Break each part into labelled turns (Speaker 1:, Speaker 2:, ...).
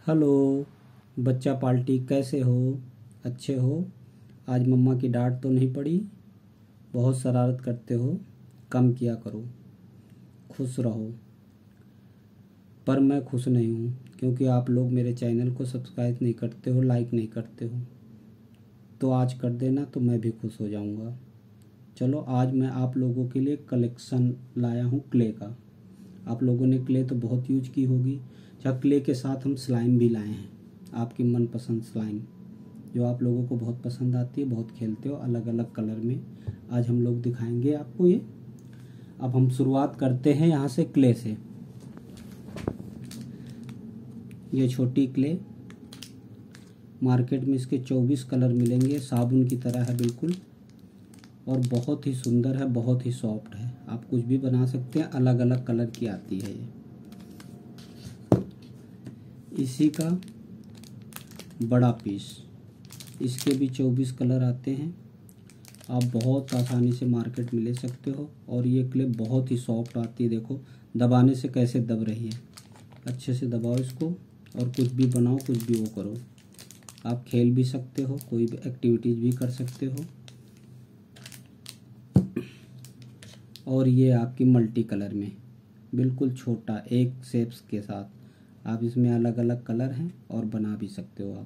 Speaker 1: Hello बच्चा party, कैसे हो? अच्छे हो? आज मम्मा की डांट तो नहीं पड़ी? बहुत शरारत करते हो, कम किया करो, खुश रहो। पर मैं खुश नहीं हूँ क्योंकि आप लोग मेरे चैनल को सब्सक्राइब नहीं करते हो, लाइक नहीं करते हो। तो आज कर देना तो मैं भी खुश हो जाऊँगा। चलो, आज मैं आप लोगों के लिए कलेक्शन लाया हूँ क्ले का। आप लोगों ने क्ले तो बहुत यूज की होगी। अच्छा, क्ले के साथ हम स्लाइम भी लाए हैं, आपकी मनपसंद स्लाइम जो आप लोगों को बहुत पसंद आती है, बहुत खेलते हो अलग अलग कलर में। आज हम लोग दिखाएंगे आपको ये। अब हम शुरुआत करते हैं यहाँ से क्ले से। ये छोटी क्ले, मार्केट में इसके 24 कलर मिलेंगे, साबुन की तरह है बिल्कुल, और बहुत ही सुंदर है, बहुत ही सॉफ्ट है। आप कुछ भी बना सकते हैं, अलग अलग कलर की आती है ये। इसी का बड़ा पीस, इसके भी 24 कलर आते हैं। आप बहुत आसानी से मार्केट में ले सकते हो। और ये क्लिप बहुत ही सॉफ्ट आती है, देखो दबाने से कैसे दब रही है। अच्छे से दबाओ इसको और कुछ भी बनाओ, कुछ भी वो करो। आप खेल भी सकते हो, कोई भी एक्टिविटीज़ भी कर सकते हो। और ये आपकी मल्टी कलर में, बिल्कुल छोटा एक शेप्स के साथ। आप इसमें अलग अलग कलर हैं और बना भी सकते हो आप।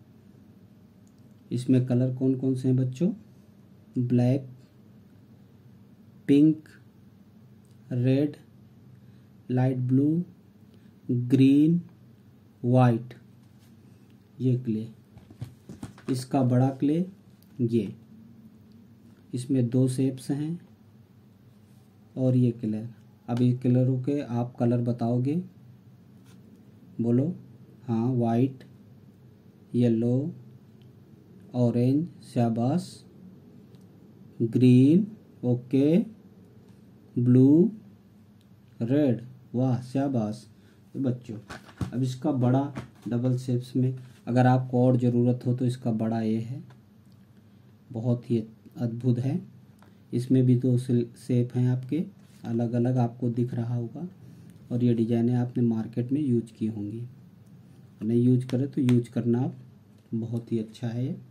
Speaker 1: इसमें कलर कौन कौन से हैं बच्चों? Black, pink, red, light blue, green, white. ये क्ले, इसका बड़ा क्ले ये, इसमें 2 शेप्स हैं। और ये कलर, अब ये कलरों के आप कलर बताओगे, बोलो। हाँ, वाइट, येलो, ऑरेंज, शाबाश, ग्रीन, ओके, ब्लू, रेड, वाह शाबाश बच्चों। अब इसका बड़ा डबल शेप्स में, अगर आपको और ज़रूरत हो तो इसका बड़ा ये है, बहुत ही अद्भुत है। इसमें भी 2 शेप हैं आपके, अलग अलग आपको दिख रहा होगा। और ये डिज़ाइनें आपने मार्केट में यूज की होंगी, नहीं यूज करें तो यूज करना आप, बहुत ही अच्छा है ये।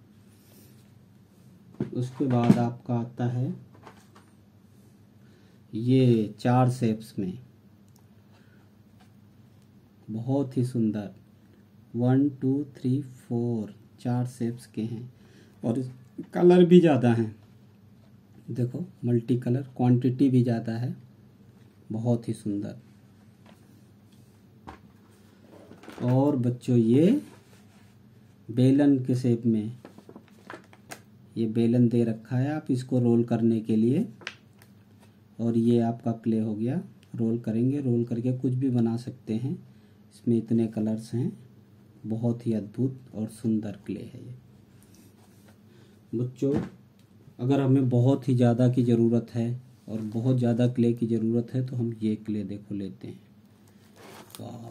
Speaker 1: उसके बाद आपका आता है ये 4 शेप्स में, बहुत ही सुंदर। 1 2 3 4 4 शेप्स के हैं और कलर भी ज़्यादा हैं। देखो मल्टी कलर, क्वांटिटी भी ज़्यादा है, बहुत ही सुंदर। और बच्चों ये बेलन के शेप में, ये बेलन दे रखा है आप इसको रोल करने के लिए। और ये आपका क्ले हो गया, रोल करेंगे, रोल करके कुछ भी बना सकते हैं। इसमें इतने कलर्स हैं, बहुत ही अद्भुत और सुंदर क्ले है ये बच्चों। अगर हमें बहुत ही ज़्यादा की ज़रूरत है और बहुत ज़्यादा क्ले की ज़रूरत है तो हम ये क्ले देखो लेते हैं। वाह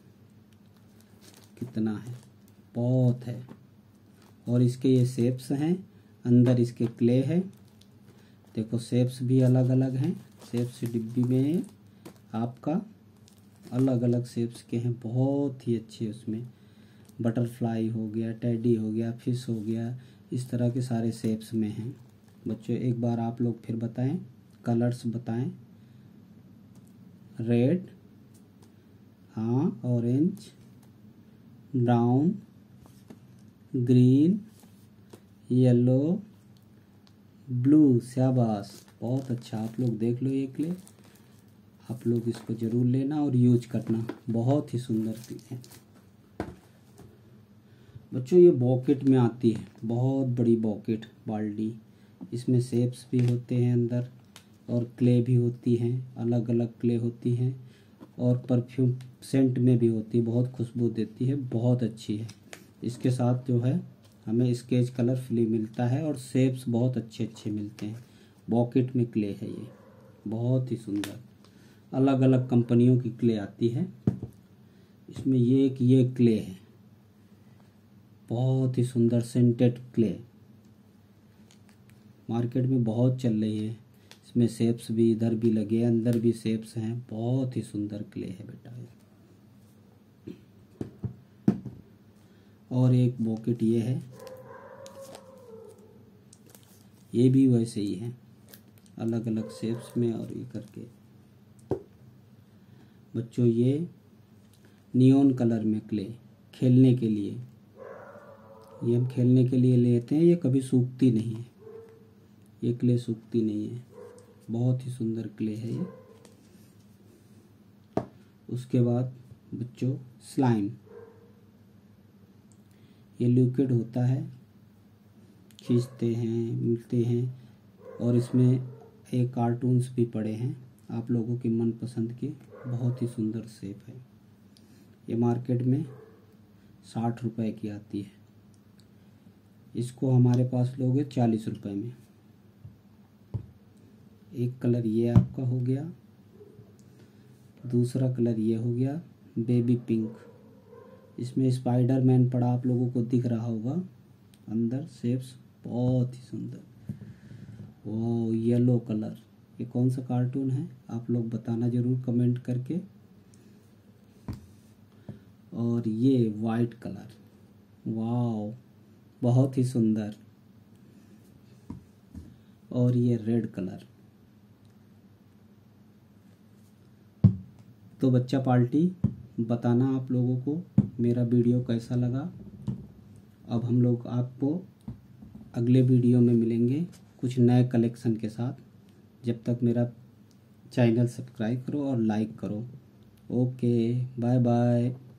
Speaker 1: कितना है, बहुत है। और इसके ये शेप्स हैं, अंदर इसके क्ले है। देखो शेप्स भी अलग अलग हैं, शेप्स डिब्बी में आपका अलग अलग शेप्स के हैं, बहुत ही अच्छे। उसमें बटरफ्लाई हो गया, टेडी हो गया, फिश हो गया, इस तरह के सारे शेप्स में हैं बच्चों। एक बार आप लोग फिर बताएं, कलर्स बताएं। रेड, हाँ, orange, brown, green, yellow, blue, शाबाश, बहुत अच्छा। आप लोग देख लो ये क्ले, आप लोग इसको ज़रूर लेना और यूज करना, बहुत ही सुंदर क्ले है बच्चों। ये बॉकेट में आती है, बहुत बड़ी बॉकेट, बाल्टी। इसमें शेप्स भी होते हैं अंदर और क्ले भी होती हैं, अलग अलग क्ले होती हैं। और परफ्यूम सेंट में भी होती है, बहुत खुशबू देती है, बहुत अच्छी है। इसके साथ जो है हमें स्केच कलर फ्री मिलता है और शेप्स बहुत अच्छे अच्छे मिलते हैं। बॉकेट में क्ले है ये, बहुत ही सुंदर। अलग अलग कंपनियों की क्ले आती है इसमें। ये क्ले है, बहुत ही सुंदर सेंटेड क्ले, मार्केट में बहुत चल रही है। इसमें शेप्स भी इधर भी लगे, अंदर भी शेप्स हैं, बहुत ही सुंदर क्ले है बेटा। और एक बॉकेट ये है, ये भी वैसे ही है, अलग अलग शेप्स में और ये करके। बच्चों ये नियॉन कलर में क्ले खेलने के लिए, ये हम खेलने के लिए लेते हैं। ये कभी सूखती नहीं है, ये क्ले सूखती नहीं है, बहुत ही सुंदर क्ले है ये। उसके बाद बच्चों स्लाइम, ये लिक्विड होता है, खींचते हैं, मिलते हैं, और इसमें एक कार्टून्स भी पड़े हैं आप लोगों के मनपसंद के, बहुत ही सुंदर शेप है। ये मार्केट में 60 रुपए की आती है, इसको हमारे पास लोगे 40 रुपए में। एक कलर ये आपका हो गया, दूसरा कलर ये हो गया बेबी पिंक, इसमें स्पाइडरमैन पड़ा आप लोगों को दिख रहा होगा अंदर शेप्स, बहुत ही सुंदर। वो येलो कलर, ये कौन सा कार्टून है आप लोग बताना ज़रूर कमेंट करके। और ये वाइट कलर, वाव बहुत ही सुंदर। और ये रेड कलर। तो बच्चा पार्टी बताना आप लोगों को मेरा वीडियो कैसा लगा। अब हम लोग आपको अगले वीडियो में मिलेंगे कुछ नए कलेक्शन के साथ। जब तक मेरा चैनल सब्सक्राइब करो और लाइक करो। Okay, bye bye.